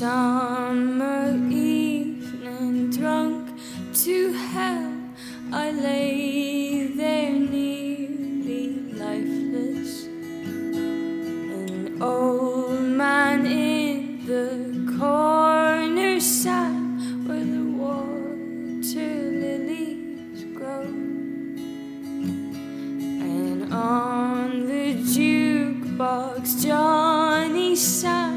summer evening, drunk to hell, I lay there nearly lifeless. An old man in the corner sat where the water lilies grow, and on the jukebox Johnny sang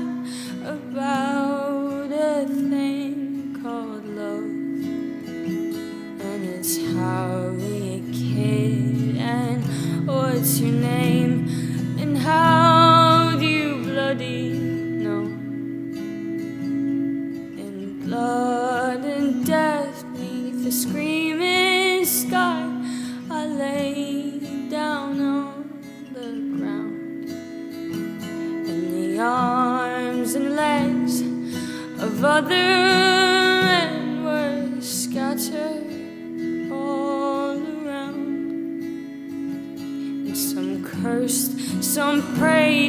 about a thing called love. And it's Harry, kid, and what's your name, and how do you bloody know? In blood and death neath the screaming sky, I lay down on the ground, and the arms and legs of other men were scattered all around. And some cursed, some prayed,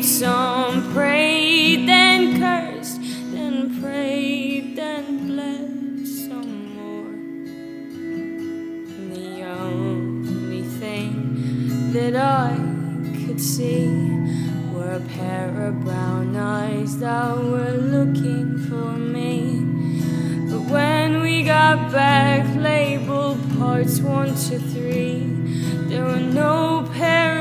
then cursed, then prayed, then bled some more. And the only thing that I could see were a pair of brown eyes that were looking for me. But when we got back, labeled parts 1 to 3, there were no pair